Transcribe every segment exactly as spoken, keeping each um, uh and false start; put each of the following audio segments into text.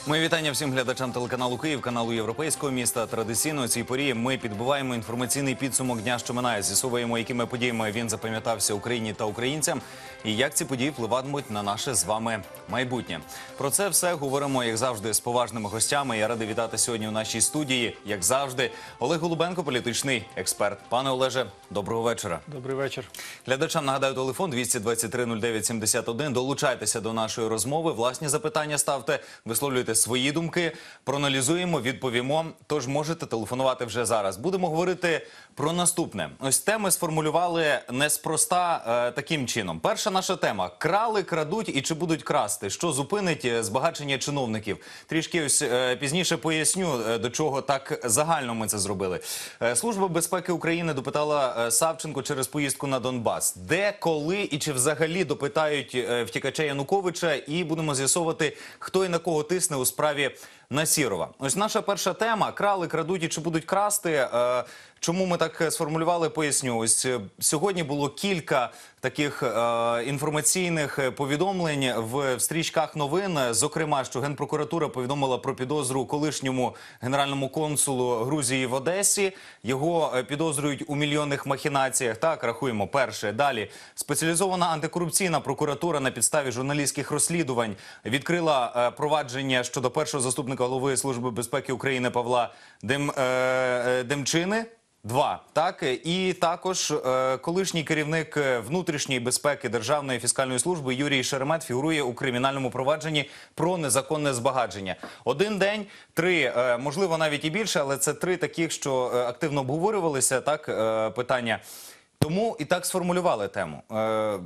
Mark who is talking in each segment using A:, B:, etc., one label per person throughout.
A: Мої вітання всім глядачам телеканалу Київ, каналу Європейського міста. Традиційно у цій порі ми підбиваємо інформаційний підсумок дня, що минає. З'ясовуємо, якими подіями він запам'ятався Україні та українцям і як ці події впливатимуть на наше з вами майбутнє. Про це все говоримо, як завжди, з поважними гостями. Я радий вітати сьогодні у нашій студії, як завжди, Олег Голубенко, політичний експерт. Пане Олеже, доброго вечора.
B: Добрий вечір.
A: Глядачам нагадаю телефон двісті двадцять три нуль дев'ять сімдесят один. Долучайтеся до нашої розмови, власні запитання ставте, висловлюйте свої думки, проаналізуємо, відповімо. Тож можете телефонувати вже зараз. Будемо говорити про наступне. Ось теми сформулювали неспроста е, таким чином. Перша наша тема – крали, крадуть і чи будуть красти? Що зупинить збагачення чиновників? Трішки ось е, пізніше поясню, е, до чого так загально ми це зробили. Е, Служба безпеки України допитала е, Савченко через поїздку на Донбас. Де, коли і чи взагалі допитають е, втікача Януковича? І будемо з'ясовувати, хто і на кого тисне у справі Насірова. Ось наша перша тема – крали, крадуть і чи будуть красти? Е, Чому ми так сформулювали, поясню. Ось сьогодні було кілька таких е, інформаційних повідомлень в стрічках новин. Зокрема, що Генпрокуратура повідомила про підозру колишньому генеральному консулу Грузії в Одесі. Його підозрюють у мільйонних махінаціях. Так, рахуємо. Перше. Далі. Спеціалізована антикорупційна прокуратура на підставі журналістських розслідувань відкрила е, провадження щодо першого заступника голови Служби безпеки України Павла Дем, е, Демчини. Два. Так. І також е, колишній керівник внутрішньої безпеки Державної фіскальної служби Юрій Шеремет фігурує у кримінальному провадженні про незаконне збагачення. Один день, три, е, можливо навіть і більше, але це три таких, що е, активно обговорювалися, так, е, питання. Тому і так сформулювали тему. Е,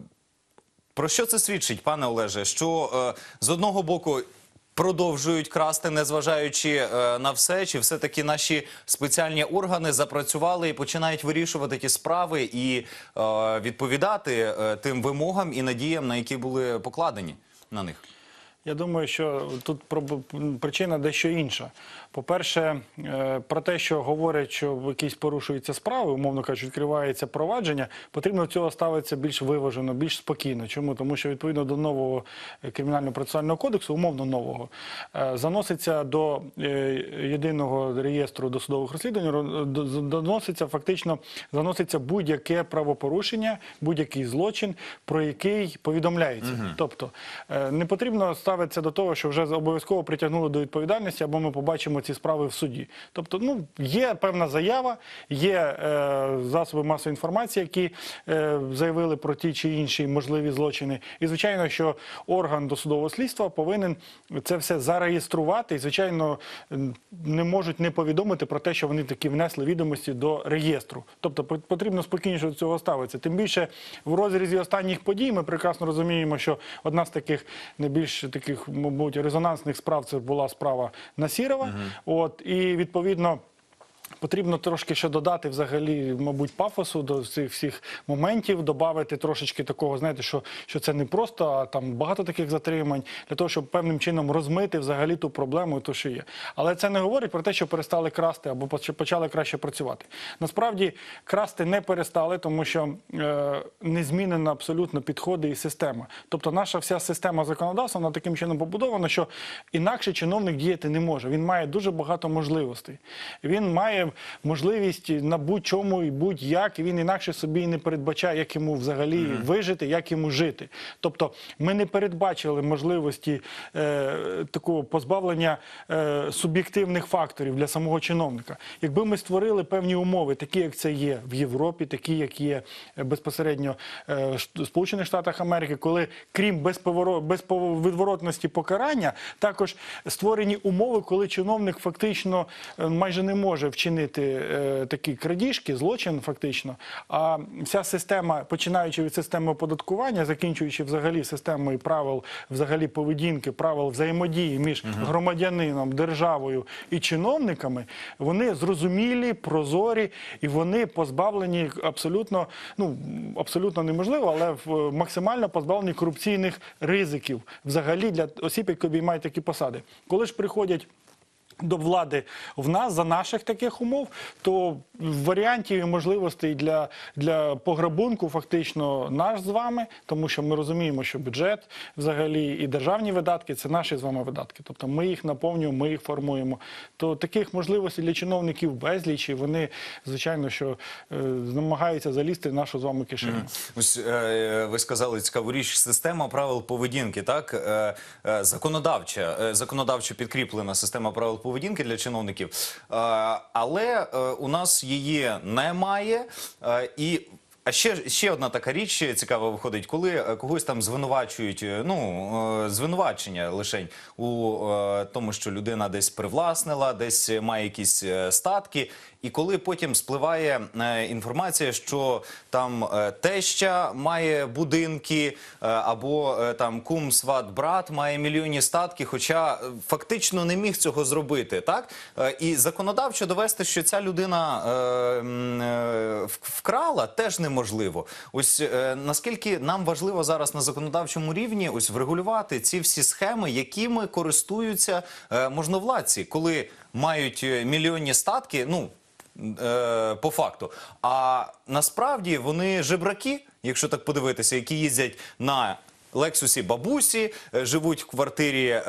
A: про що це свідчить, пане Олеже? Що е, з одного боку продовжують красти, незважаючи е, на все, чи все-таки наші спеціальні органи запрацювали і починають вирішувати ті справи і е, відповідати е, тим вимогам і надіям, на які були покладені на них?
B: Я думаю, що тут причина дещо інша. По-перше, про те, що говорять, що якісь порушуються справи, умовно кажучи, відкривається провадження, потрібно до цього ставитися більш виважено, більш спокійно. Чому? Тому що відповідно до нового кримінально-процесуального кодексу, умовно нового, заноситься до єдиного реєстру досудових розслідувань, доноситься фактично, заноситься будь-яке правопорушення, будь-який злочин, про який повідомляється. Угу. Тобто не потрібно ставитися до того, що вже обов'язково притягнули до відповідальності, або ми побачимо ці справи в суді. Тобто, ну, є певна заява, є е, засоби масової інформації, які е, заявили про ті чи інші можливі злочини. І, звичайно, що орган досудового слідства повинен це все зареєструвати і, звичайно, не можуть не повідомити про те, що вони такі внесли відомості до реєстру. Тобто, потрібно спокійніше до цього ставитися. Тим більше, в розрізі останніх подій ми прекрасно розуміємо, що одна з таких найбільш таких, мабуть, резонансних справ це була справа Насірова. Uh-huh. От, і, відповідно, потрібно трошки ще додати взагалі, мабуть, пафосу до цих всіх моментів, додати трошечки такого, знаєте, що, що це не просто, а там багато таких затримань, для того, щоб певним чином розмити взагалі ту проблему, то, що є. Але це не говорить про те, що перестали красти або почали краще працювати. Насправді, красти не перестали, тому що е, не змінена абсолютно підходи і система. Тобто наша вся система законодавства, вона таким чином побудована, що інакше чиновник діяти не може. Він має дуже багато можливостей. Він має можливість на будь-чому і будь-як, і він інакше собі не передбачає, як йому взагалі mm-hmm. вижити, як йому жити. Тобто ми не передбачили можливості е, такого позбавлення е, суб'єктивних факторів для самого чиновника. Якби ми створили певні умови, такі, як це є в Європі, такі, як є безпосередньо е, в Сполучених Штатах Америки, коли крім безповоротності покарання, також створені умови, коли чиновник фактично е, майже не може вчинити е, такі крадіжки, злочин фактично, а вся система, починаючи від системи оподаткування, закінчуючи взагалі системою правил взагалі поведінки, правил взаємодії між угу. громадянином, державою і чиновниками, вони зрозумілі, прозорі і вони позбавлені абсолютно, ну, абсолютно неможливо, але максимально позбавлені корупційних ризиків взагалі для осіб, які обіймають такі посади. Коли ж приходять до влади в нас за наших таких умов, то варіантів і можливостей для, для пограбунку фактично наш з вами, тому що ми розуміємо, що бюджет взагалі і державні видатки – це наші з вами видатки. Тобто ми їх наповнюємо, ми їх формуємо. То таких можливостей для чиновників безліч, і вони, звичайно, що е, намагаються залізти в нашу з вами кишеню.
A: Ось е, ви сказали цікаву річ, система правил поведінки, так? Е, е, законодавча, е, законодавчо підкріплена система правил поведінки для чиновників. Е, але е, у нас її немає. Е, і А ще, ще одна така річ цікава виходить, коли е, когось там звинувачують, е, ну, е, звинувачення лишень у е, тому, що людина десь привласнила, десь має якісь е, статки, і коли потім спливає е, інформація, що там е, теща має будинки, е, або е, там кум, сват, брат має мільйонні статки, хоча е, фактично не міг цього зробити, так? Е, і законодавчо довести, що ця людина е, м, е, вкрала, теж неможливо. Ось е, наскільки нам важливо зараз на законодавчому рівні ось врегулювати ці всі схеми, якими користуються е, можновладці, коли мають е, мільйонні статки, ну, Е, по факту. А насправді вони жебраки, якщо так подивитися, які їздять на Лексусі бабусі, е, живуть в квартирі е,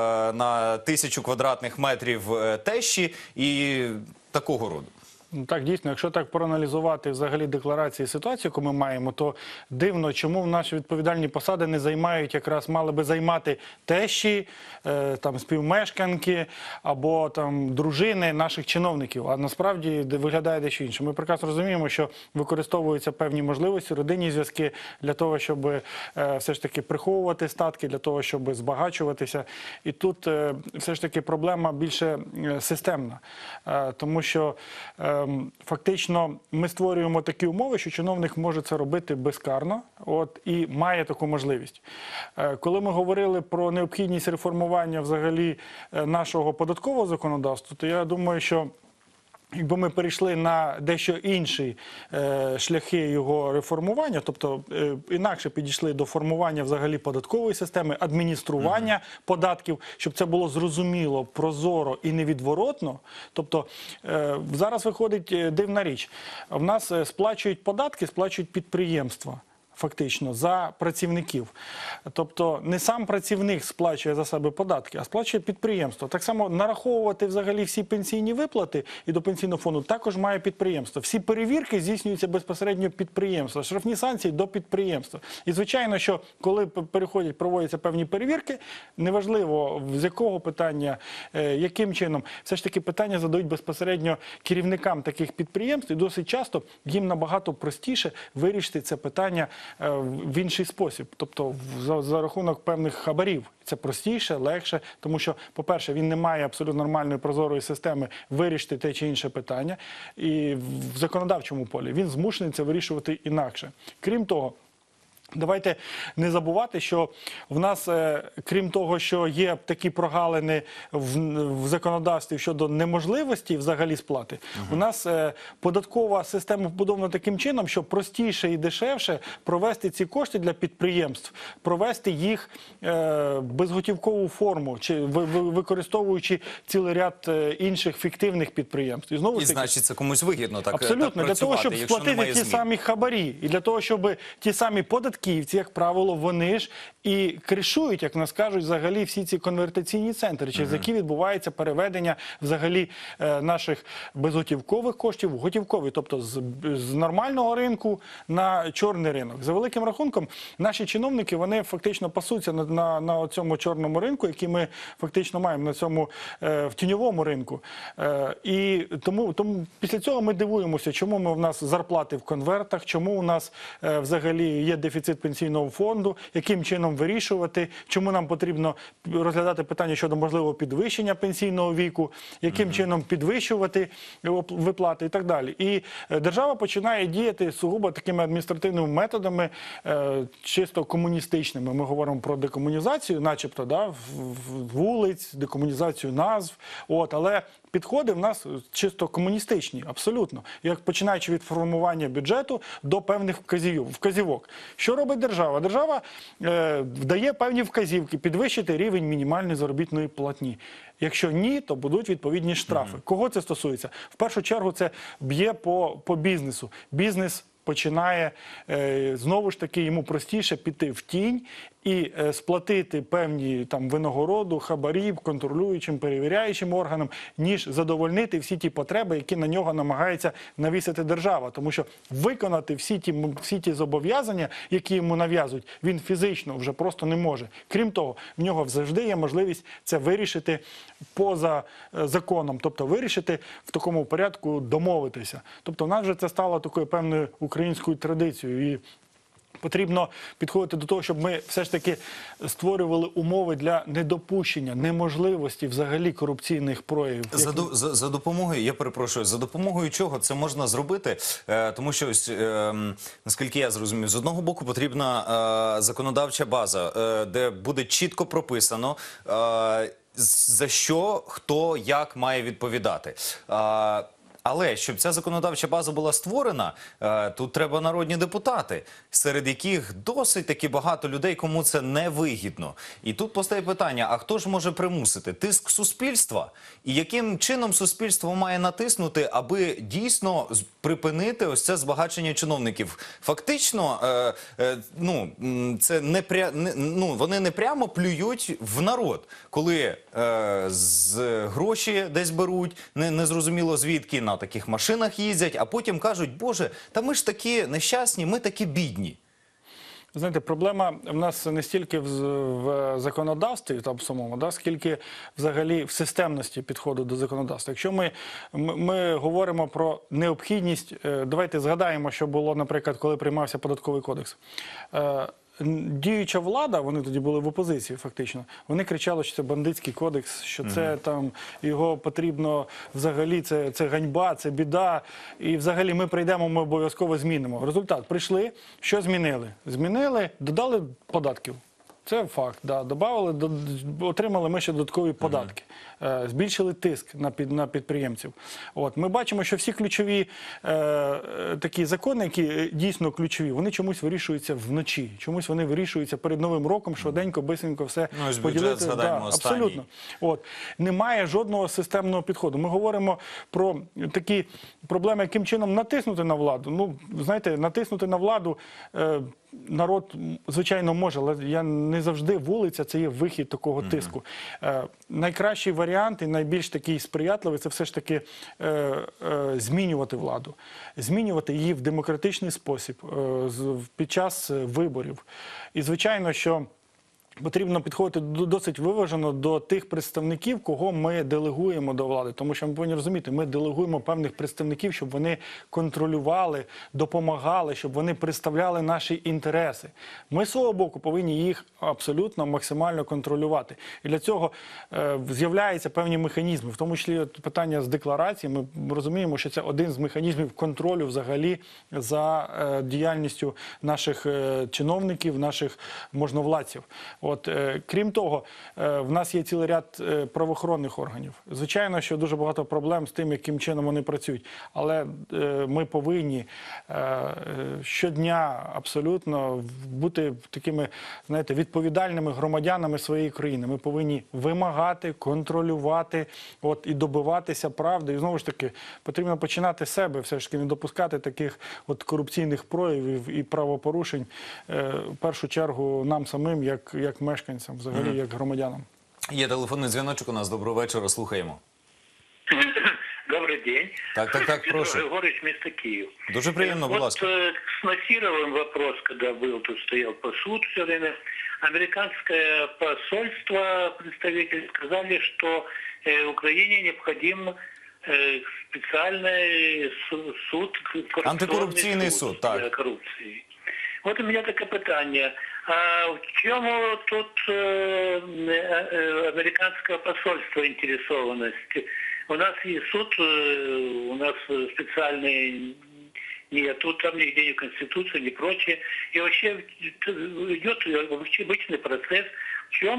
A: на тисячу квадратних метрів е, тещі і такого роду.
B: Ну, так, дійсно, якщо так проаналізувати взагалі декларації ситуації, яку ми маємо, то дивно, чому в наші відповідальні посади не займають, якраз мали би займати тещі, е, там, співмешканки або там дружини наших чиновників. А насправді виглядає дещо інше. Ми прекрасно розуміємо, що використовуються певні можливості, родинні зв'язки для того, щоб е, все ж таки приховувати статки, для того, щоб збагачуватися. І тут е, все ж таки проблема більше е, системна, е, тому що е, фактично ми створюємо такі умови, що чиновник може це робити безкарно, от, і має таку можливість. Е, Коли ми говорили про необхідність реформування взагалі е, нашого податкового законодавства, то я думаю, що якби ми перейшли на дещо інші е, шляхи його реформування, тобто е, інакше підійшли до формування взагалі податкової системи, адміністрування mm-hmm. податків, щоб це було зрозуміло, прозоро і невідворотно. Тобто е, зараз виходить дивна річ. В нас е, сплачують податки, сплачують підприємства. Фактично, за працівників. Тобто не сам працівник сплачує за себе податки, а сплачує підприємство. Так само нараховувати взагалі всі пенсійні виплати і до пенсійного фонду також має підприємство. Всі перевірки здійснюються безпосередньо підприємства, штрафні санкції до підприємства. І звичайно, що коли переходять, проводяться певні перевірки, неважливо з якого питання, яким чином, все ж таки питання задають безпосередньо керівникам таких підприємств, і досить часто їм набагато простіше вирішити це питання в інший спосіб, тобто за, за рахунок певних хабарів. Це простіше, легше, тому що, по-перше, він не має абсолютно нормальної прозорої системи вирішити те чи інше питання, і в законодавчому полі він змушений це вирішувати інакше. Крім того, давайте не забувати, що в нас, крім того, що є такі прогалини в, в законодавстві щодо неможливості взагалі сплати, uh-huh. у нас податкова система побудована таким чином, що простіше і дешевше провести ці кошти для підприємств, провести їх е, безготівкову форму, чи ви, ви, використовуючи цілий ряд інших фіктивних підприємств. І, знову
A: і значить, це комусь вигідно так,
B: абсолютно,
A: так працювати,
B: для того, щоб сплатити ті
A: змін.
B: самі хабарі, і для того, щоб ті самі податки, Київці, як правило, вони ж і кришують, як нас кажуть, взагалі всі ці конвертаційні центри, через які відбувається переведення взагалі е, наших безготівкових коштів в готівкові, тобто з, з нормального ринку на чорний ринок. За великим рахунком, наші чиновники, вони фактично пасуться на, на, на цьому чорному ринку, який ми фактично маємо на цьому е, в тіньовому ринку. Е, і тому, тому після цього ми дивуємося, чому ми, в нас зарплати в конвертах, чому у нас е, взагалі є дефіцит пенсійного фонду, яким чином вирішувати, чому нам потрібно розглядати питання щодо можливого підвищення пенсійного віку, яким mm-hmm. чином підвищувати виплати і так далі. І держава починає діяти сугубо такими адміністративними методами, чисто комуністичними. Ми говоримо про декомунізацію, начебто, да, вулиць, декомунізацію назв, от, але підходи в нас чисто комуністичні, абсолютно. Як починаючи від формування бюджету до певних вказів- вказівок. Що робить держава? Держава е, дає певні вказівки підвищити рівень мінімальної заробітної платні. Якщо ні, то будуть відповідні штрафи. Кого це стосується? В першу чергу це б'є по, по бізнесу. Бізнес починає, е, знову ж таки, йому простіше піти в тінь і е, сплатити певні там винагороду, хабарів, контролюючим, перевіряючим органам, ніж задовольнити всі ті потреби, які на нього намагається навісити держава. Тому що виконати всі ті, всі ті зобов'язання, які йому нав'язують, він фізично вже просто не може. Крім того, в нього завжди є можливість це вирішити поза е, законом, тобто вирішити в такому порядку, домовитися. Тобто в нас вже це стало такою певною українською традицією. І потрібно підходити до того, щоб ми все ж таки створювали умови для недопущення, неможливості взагалі корупційних проявів.
A: За, до- за, за допомогою, я перепрошую, за допомогою чого це можна зробити? Е, тому що, ось, е, наскільки я зрозумів, з одного боку потрібна е, законодавча база, е, де буде чітко прописано, е, за що, хто, як має відповідати. Е, Але щоб ця законодавча база була створена, е, тут треба народні депутати, серед яких досить таки багато людей, кому це не вигідно. І тут постає питання, а хто ж може примусити? Тиск суспільства? І яким чином суспільство має натиснути, аби дійсно з- припинити ось це збагачення чиновників? Фактично, е, е, ну, м, це не пря... не, ну, вони не прямо плюють в народ, коли е, з гроші десь беруть, не, незрозуміло звідки, на таких машинах їздять, а потім кажуть, боже, та ми ж такі нещасні, ми такі бідні.
B: Знаєте, проблема в нас не стільки в, в законодавстві там самому, да, скільки взагалі в системності підходу до законодавства. Якщо ми, ми, ми говоримо про необхідність, е, давайте згадаємо, що було, наприклад, коли приймався податковий кодекс. Е, Діюча влада, вони тоді були в опозиції фактично, вони кричали, що це бандитський кодекс, що це там його потрібно взагалі, це, це ганьба, це біда, і взагалі ми прийдемо, ми обов'язково змінимо. Результат, прийшли, що змінили? Змінили, додали податків. Це факт, да. Добавили, до- отримали ми ще додаткові податки, е, збільшили тиск на, під, на підприємців. От. Ми бачимо, що всі ключові е, е, такі закони, які е, дійсно ключові, вони чомусь вирішуються вночі, чомусь вони вирішуються перед Новим роком, швиденько, бисенько все
A: Ну, ось бюджет,
B: поділити.
A: згадаємо, останній.
B: абсолютно. От. Немає жодного системного підходу. Ми говоримо про такі проблеми, яким чином натиснути на владу. Ну, знаєте, натиснути на владу е, народ, звичайно, може, але я не завжди вулиця – це є вихід такого тиску. Е, найкращий варіант і найбільш такий сприятливий – це все ж таки е, е, змінювати владу. Змінювати її в демократичний спосіб, е, з- під час е, виборів. І, звичайно, що потрібно підходити до- досить виважено до тих представників, кого ми делегуємо до влади. Тому що ми повинні розуміти, ми делегуємо певних представників, щоб вони контролювали, допомагали, щоб вони представляли наші інтереси. Ми з свого боку повинні їх абсолютно максимально контролювати. І для цього е, з'являються певні механізми, в тому числі от питання з декларації. Ми розуміємо, що це один з механізмів контролю взагалі за е, діяльністю наших е, чиновників, наших можновладців. От, е, крім того, е, в нас є цілий ряд е, правоохоронних органів. Звичайно, що дуже багато проблем з тим, яким чином вони працюють. Але е, ми повинні е, е, щодня абсолютно бути такими, знаєте, відповідальними громадянами своєї країни. Ми повинні вимагати, контролювати, от, і добиватися правди. І знову ж таки, потрібно починати з себе, все ж таки не допускати таких от корупційних проявів і правопорушень, е, в першу чергу нам самим, як, як мешканцям, взагалі, як громадянам.
A: Є телефонний дзвіночок у нас. Доброго вечора, слухаємо.
C: Добрый день.
A: Так, так, так,
C: Петр
A: прошу.
C: Григорьевич, место Киев.
A: Дуже приємно, будь
C: Вот
A: ласка.
C: э, с Насировым вопрос, когда был, тут стоял по суд все время. Американское посольство, представители сказали, что э, Украине необходим э, специальный су- суд, коррупционный
A: Антикоррупційний суд, так.
C: для коррупции. Вот у меня такое питание. А в чому тут э, э, американское посольство интересованность? У нас и суд, э, у нас специальный нету, там нигде ни Конституции, ни прочее. И вообще идет обычный процесс. В чем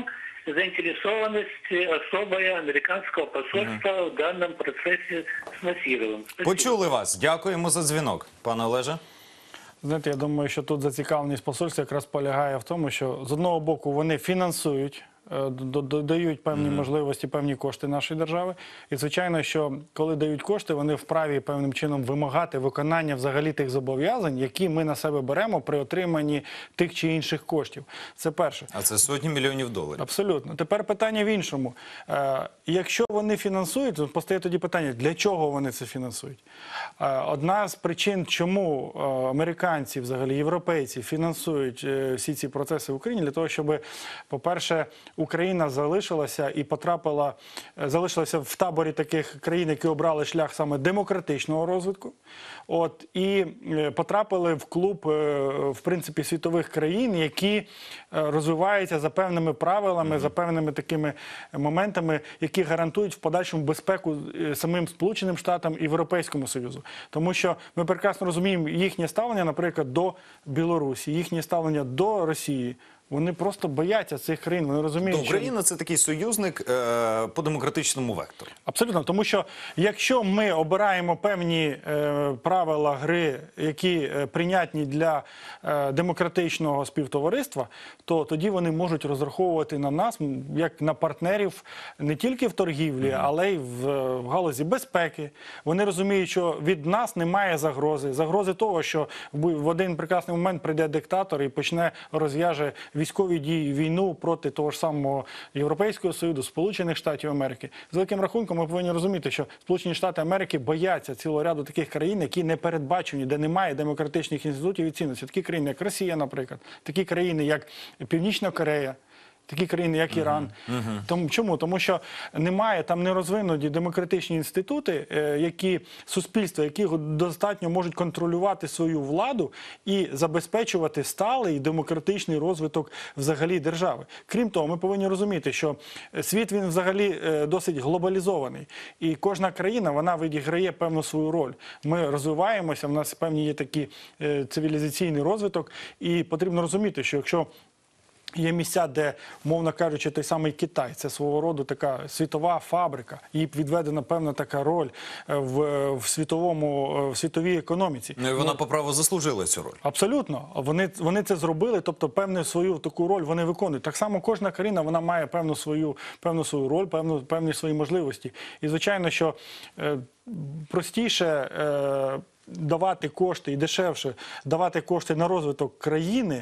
C: заинтересованность особая американского посольства в данном процессе с Насировым. Спасибо.
A: Почули вас. Дякуємо за дзвінок, пане Олеже.
B: Знаєте, я думаю, що тут зацікавленість посольства якраз полягає в тому, що з одного боку вони фінансують, е, д- д- дають певні можливості, певні кошти нашої держави. І, звичайно, що коли дають кошти, вони вправі певним чином вимагати виконання взагалі тих зобов'язань, які ми на себе беремо при отриманні тих чи інших коштів. Це перше.
A: А це сотні мільйонів доларів.
B: Абсолютно. Тепер питання в іншому. Е, якщо вони фінансують, то постає тоді питання, для чого вони це фінансують? Е, одна з причин, чому е, американці, взагалі європейці, фінансують е, всі ці процеси в Україні, для того, щоб, по-перше, Україна залишилася і потрапила, е, залишилася в таборі таких країн, які обрали шлях саме демократичного розвитку, от, і е, потрапили в клуб, е, в принципі, світових країн, які е, розвиваються за певними правилами, за певними такими моментами, які гарантують в подальшому безпеку е, самим Сполученим Штатам і Європейському Союзу. Тому що ми прекрасно розуміємо їхнє ставлення, наприклад, до Білорусі, їхнє ставлення до Росії. Вони просто бояться цих країн, вони розуміють,
A: То Україна – це такий союзник е, по демократичному вектору.
B: Абсолютно, тому що якщо ми обираємо певні е, правила гри, які е, прийнятні для е, демократичного співтовариства, то тоді вони можуть розраховувати на нас м, як на партнерів не тільки в торгівлі, але й в, е, в галузі безпеки. Вони розуміють, що від нас немає загрози. Загрози того, що в в один прекрасний момент прийде диктатор і почне розв'яже військові дії, війну проти того ж самого Європейського Союзу, Сполучених Штатів Америки. З великим рахунком ми повинні розуміти, що Сполучені Штати Америки бояться цілого ряду таких країн, які не передбачені, де немає демократичних інститутів і цінностей. Такі країни, як Росія, наприклад, такі країни, як Північна Корея, такі країни, як Іран. Тому, чому? Тому що немає, там не розвинуті демократичні інститути, е, які суспільства, які достатньо можуть контролювати свою владу і забезпечувати сталий демократичний розвиток взагалі держави. Крім того, ми повинні розуміти, що світ він взагалі е, досить глобалізований. І кожна країна, вона відіграє певну свою роль. Ми розвиваємося, в нас певні є такий е, цивілізаційний розвиток, і потрібно розуміти, що якщо є місця, де, мовно кажучи, той самий Китай, це свого роду така світова фабрика, їй відведена певна така роль в, в, світовому, в світовій економіці.
A: Ну, і вона по праву заслужила цю роль.
B: Абсолютно. Вони, вони це зробили, тобто певну свою таку роль вони виконують. Так само кожна країна, вона має певну свою, певну свою роль, певну, певні свої можливості. І, звичайно, що е, простіше е, давати кошти і дешевше давати кошти на розвиток країни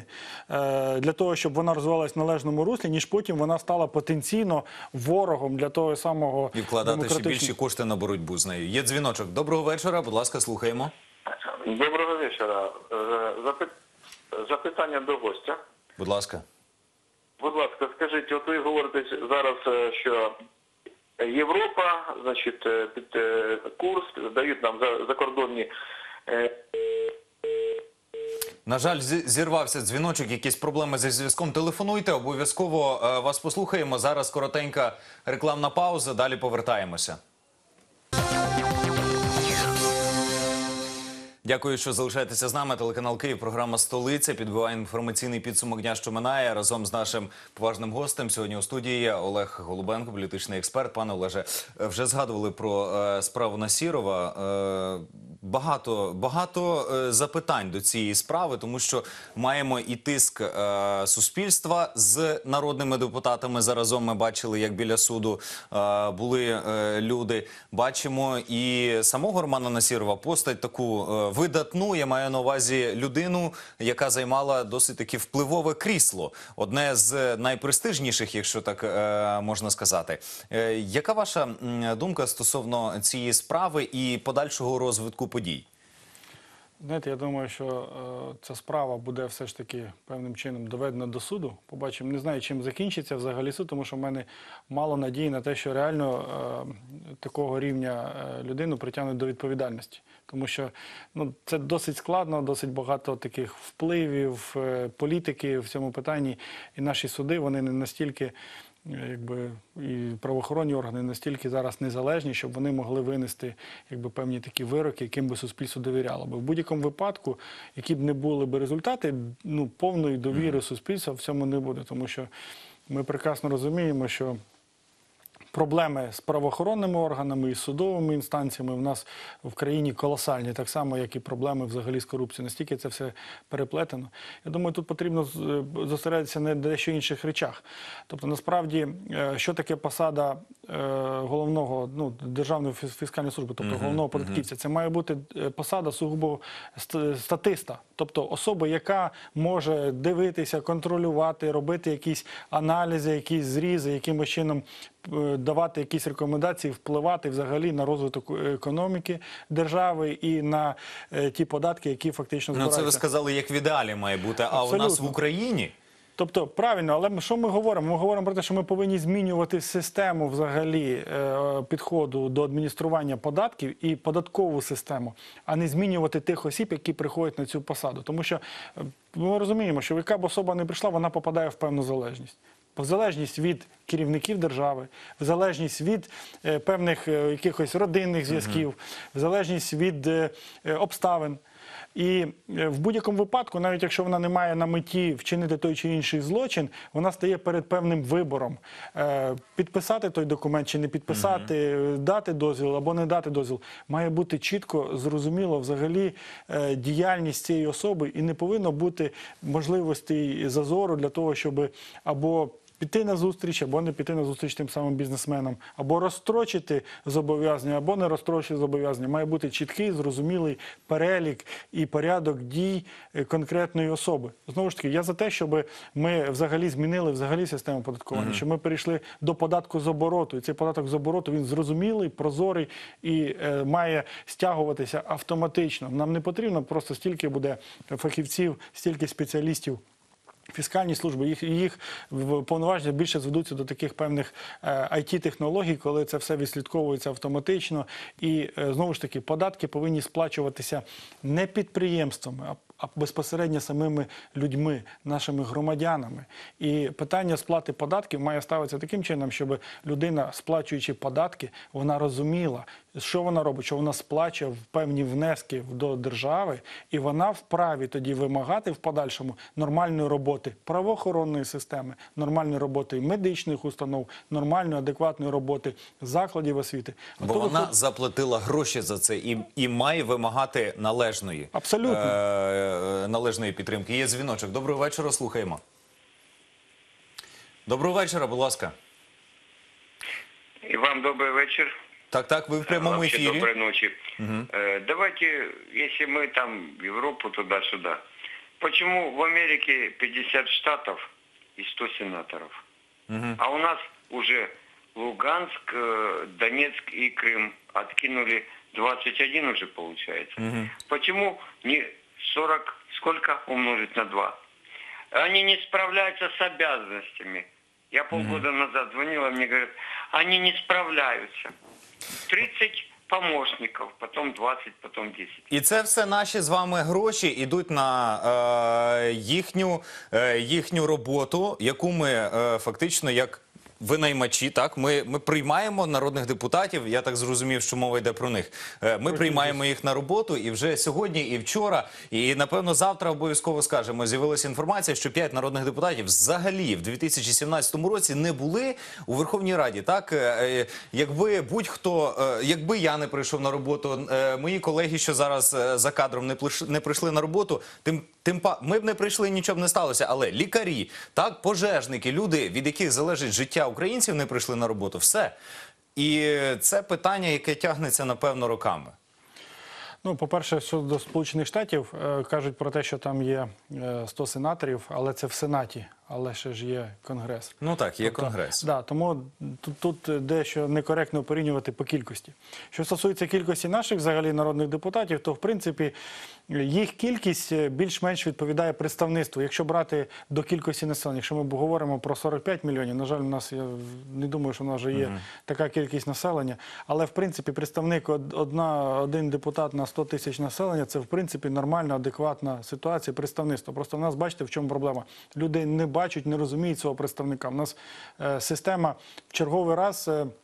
B: е, для того, щоб вона розвивалась в належному руслі, ніж потім вона стала потенційно ворогом для того самого
A: І вкладати ще
B: демократичного-
A: більші кошти на боротьбу з нею. Є дзвіночок. Доброго вечора, будь ласка, слухаємо.
D: Доброго вечора. Е, запит- Запитання до гостя.
A: Будь ласка.
D: Будь ласка, скажіть, от ви говорите зараз, е, що Європа, значить, е, під е, курс дають нам за- закордонні е,
A: На жаль, зі- зірвався дзвіночок, якісь проблеми зі зв'язком. Телефонуйте, обов'язково е, вас послухаємо. Зараз коротенька рекламна пауза, далі повертаємося. Дякую, що залишаєтеся з нами. Телеканал Київ, програма «Столиця» підбиває інформаційний підсумок дня, що минає. Разом з нашим поважним гостем сьогодні у студії є Олег Голубенко, політичний експерт. Пане Олеже, вже згадували про е, справу Насірова. Е, багато, багато е, запитань до цієї справи, тому що маємо і тиск е, суспільства з народними депутатами. Заразом ми бачили, як біля суду е, були е, люди. Бачимо і самого Романа Насірова, постать таку е, видатну, я маю на увазі людину, яка займала досить таки впливове крісло. Одне з найпрестижніших, якщо так е, можна сказати. Е, яка ваша м, думка стосовно цієї справи і подальшого розвитку подій?
B: Знаєте, я думаю, що е, ця справа буде все ж таки певним чином доведена до суду. Побачимо, не знаю, чим закінчиться взагалі суд, тому що в мене мало надії на те, що реально е, такого рівня е, людину притягнуть до відповідальності. Тому що ну, це досить складно, досить багато таких впливів, е, політики в цьому питанні. І наші суди, вони не настільки, якби, і правоохоронні органи настільки зараз незалежні, щоб вони могли винести якби, певні такі вироки, яким би суспільство довіряло. Бо в будь-якому випадку, які б не були б результати, ну, повної довіри суспільства в цьому не буде. Тому що ми прекрасно розуміємо, що проблеми з правоохоронними органами і судовими інстанціями в нас в країні колосальні, так само, як і проблеми взагалі з корупцією. Настільки це все переплетено. Я думаю, тут потрібно зосередитися на дещо інших речах. Тобто, насправді, що таке посада головного, ну, Державної фіскальної служби, тобто головного податківця? Це має бути посада сугубо статиста, тобто особа, яка може дивитися, контролювати, робити якісь аналізи, якісь зрізи, якимось чином давати якісь рекомендації, впливати взагалі на розвиток економіки держави і на е, ті податки, які фактично
A: Ну,
B: збираються.
A: це ви сказали, як в ідеалі має бути, а у нас в
B: Абсолютно.
A: Україні?
B: Тобто, правильно, але ми- що ми говоримо? Ми говоримо про те, що ми повинні змінювати систему взагалі е, підходу до адміністрування податків і податкову систему, а не змінювати тих осіб, які приходять на цю посаду. Тому що е, ми розуміємо, що яка б особа не прийшла, вона попадає в певну залежність. В залежність від керівників держави, в залежність від е, певних е, якихось родинних зв'язків, в залежність від е, е, обставин. І е, в будь-якому випадку, навіть якщо вона не має на меті вчинити той чи інший злочин, вона стає перед певним вибором. Е, підписати той документ чи не підписати, е, дати дозвіл або не дати дозвіл. Має бути чітко, зрозуміло взагалі е, діяльність цієї особи і не повинно бути можливостей зазору для того, щоб або піти на зустріч, або не піти на зустріч тим самим бізнесменам, або розстрочити зобов'язання, або не розстрочити зобов'язання. Має бути чіткий, зрозумілий перелік і порядок дій е, конкретної особи. Знову ж таки, я за те, щоб ми взагалі змінили взагалі систему податкування, щоб ми перейшли до податку з обороту. І цей податок з обороту, він зрозумілий, прозорий і е, має стягуватися автоматично. Нам не потрібно просто стільки буде фахівців, стільки спеціалістів фіскальні служби, їх, їх повноваження більше зведуться до таких певних е, ай ті-технологій, коли це все відслідковується автоматично. І, е, знову ж таки, податки повинні сплачуватися не підприємствами, а а безпосередньо самими людьми, нашими громадянами. І питання сплати податків має ставитися таким чином, щоб людина, сплачуючи податки, вона розуміла, що вона робить, що вона сплачує в певні внески до держави, і вона вправі тоді вимагати в подальшому нормальної роботи правоохоронної системи, нормальної роботи медичних установ, нормальної, адекватної роботи закладів освіти.
A: Бо
B: то
A: вона
B: виходить-
A: заплатила гроші за це і, і має вимагати належної,
B: Абсолютно.
A: е, належної підтримки. Є дзвіночок. Доброго вечора, слухаємо. Доброго вечора, будь ласка.
E: И вам добрый вечер.
A: Так, так, ви в прямому
E: Вообще
A: ефірі.
E: доброй ночи. Э, давайте, если мы там в Европу туда-сюда, почему в Америке пятьдесят штатов и сто сенаторов, а у нас уже Луганск, э, Донецк и Крым откинули двадцать один уже получается. Почему не сорок, сколько умножить на два? Они не справляются с обязанностями. Я полгода назад звонила, мне говорят, они не справляются. тридцать помощников, потом двадцать, потом десять.
A: І це все наші з вами гроші йдуть на е, їхню, е, їхню роботу, яку ми е, фактично як винаймачі, так, ми, ми приймаємо народних депутатів, я так зрозумів, що мова йде про них. Е, Ми приймаємо їх на роботу і вже сьогодні, і вчора, і напевно завтра обов'язково скажемо, з'явилася інформація, що п'ять народних депутатів взагалі в дві тисячі сімнадцятому році не були у Верховній Раді. Так, Е, е, якби будь-хто, е, якби я не прийшов на роботу, е, мої колеги, що зараз е, за кадром не, плиш- не прийшли на роботу, тим Тим па ми б не прийшли, нічого б не сталося. Але лікарі, так, пожежники, люди, від яких залежить життя українців, не прийшли на роботу. Все. І це питання, яке тягнеться, напевно, роками.
B: Ну, по-перше, щодо Сполучених Штатів, е, кажуть про те, що там є е, сто сенаторів, але це в Сенаті, але ще ж є Конгрес.
A: Ну так, є
B: Тобто,
A: Конгрес.
B: Да, тому тут, тут дещо некоректно порівнювати по кількості. Що стосується кількості наших взагалі народних депутатів, то в принципі їх кількість більш-менш відповідає представництву. Якщо брати до кількості населення, якщо ми говоримо про сорок п'ять мільйонів, на жаль, у нас, я не думаю, що в нас вже є uh-huh. така кількість населення, але в принципі представник одна, один депутат на сто тисяч населення, це в принципі нормальна, адекватна ситуація представництва. Просто в нас, бачите, в чому проблема. Люди не бачать, не розуміють свого представника. У нас е, система в черговий раз е,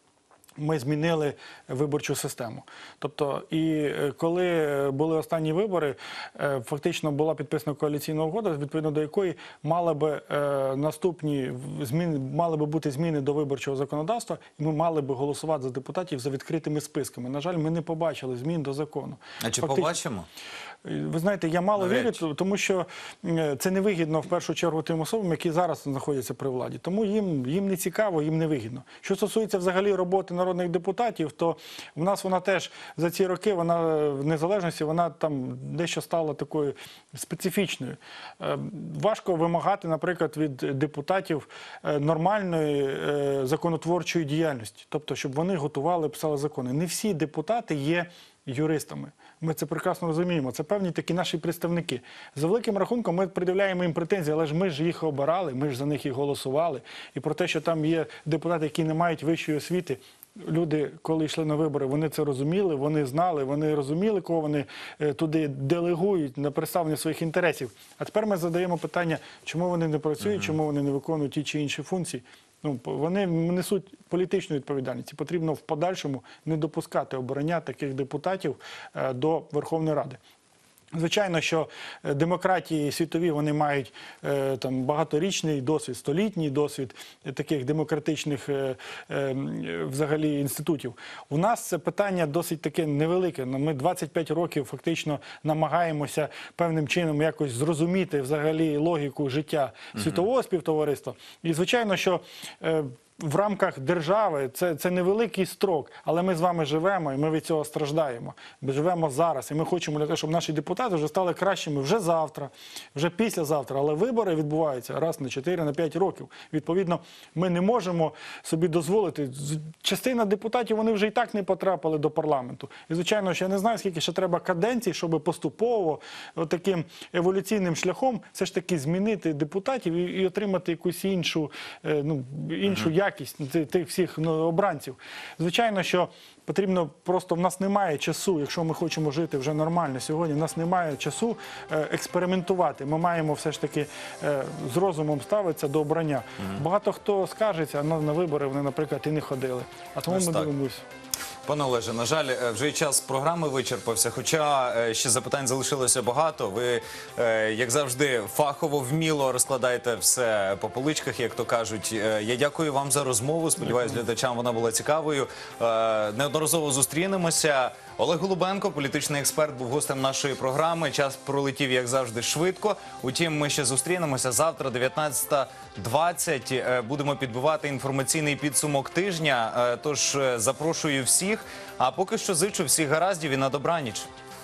B: ми змінили виборчу систему. Тобто, і е, коли були останні вибори, е, фактично була підписана коаліційна угода, відповідно до якої мали би е, наступні зміни, мали би бути зміни до виборчого законодавства, і ми мали би голосувати за депутатів за відкритими списками. На жаль, ми не побачили змін до закону.
A: А чи
B: Фактично-
A: побачимо?
B: Ви знаєте, я мало
A: Навряд
B: вірю, тому що е, це невигідно в першу чергу тим особам, які зараз знаходяться при владі. Тому їм, їм не цікаво, їм не вигідно. Що стосується взагалі роботи народних депутатів, то в нас вона теж за ці роки, вона в незалежності, вона там дещо стала такою специфічною. Е, Важко вимагати, наприклад, від депутатів е, нормальної е, законотворчої діяльності. Тобто, щоб вони готували, писали закони. Не всі депутати є юристами. Ми це прекрасно розуміємо. Це певні такі наші представники. За великим рахунком ми пред'являємо їм претензії, але ж ми ж їх обирали, ми ж за них і голосували. І про те, що там є депутати, які не мають вищої освіти, люди, коли йшли на вибори, вони це розуміли, вони знали, вони розуміли, кого вони е, туди делегують на представлення своїх інтересів. А тепер ми задаємо питання, чому вони не працюють, чому вони не виконують ті чи інші функції. Ну, вони несуть політичну відповідальність. І потрібно в подальшому не допускати обрання таких депутатів е, до Верховної Ради. Звичайно, що е, демократії світові, вони мають е, там багаторічний досвід, столітній досвід е, таких демократичних е, е, взагалі інститутів. У нас це питання досить таке невелике. Ну, Ми двадцять п'ять років фактично намагаємося певним чином якось зрозуміти взагалі логіку життя світового співтовариства. І звичайно, що е, в рамках держави це, це невеликий строк, але ми з вами живемо і ми від цього страждаємо. Ми живемо зараз і ми хочемо для того, щоб наші депутати вже стали кращими вже завтра, вже післязавтра. Але вибори відбуваються раз на чотири, на п'ять років. Відповідно, ми не можемо собі дозволити. Частина депутатів, вони вже і так не потрапили до парламенту. І, звичайно, що я не знаю, скільки ще треба каденцій, щоб поступово, таким еволюційним шляхом, все ж таки змінити депутатів і, і отримати якусь іншу, е, ну, іншу якість тих всіх ну, обранців. Звичайно, що потрібно просто, в нас немає часу, якщо ми хочемо жити вже нормально сьогодні, в нас немає часу е, експериментувати. Ми маємо все ж таки е, з розумом ставитися до обрання. Mm-hmm. Багато хто скаржиться, на, на вибори вони, наприклад, і не ходили. А тому
A: Ось
B: ми
A: так.
B: дивимося.
A: Пане Олеже, на жаль, е, вже і час програми вичерпався, хоча е, ще запитань залишилося багато. Ви, е, як завжди, фахово, вміло розкладаєте все по поличках, як то кажуть. Е, Я дякую вам за розмову, сподіваюсь, глядачам вона була цікавою. Е, Неодноразово зустрінемося. Олег Голубенко, політичний експерт, був гостем нашої програми. Час пролетів, як завжди, швидко. Утім, ми ще зустрінемося завтра, дев'ятнадцята двадцять. Е, Будемо підбивати інформаційний підсумок тижня, Е, тож е, запрошую всіх. А поки що зичу всіх гараздів і на добраніч.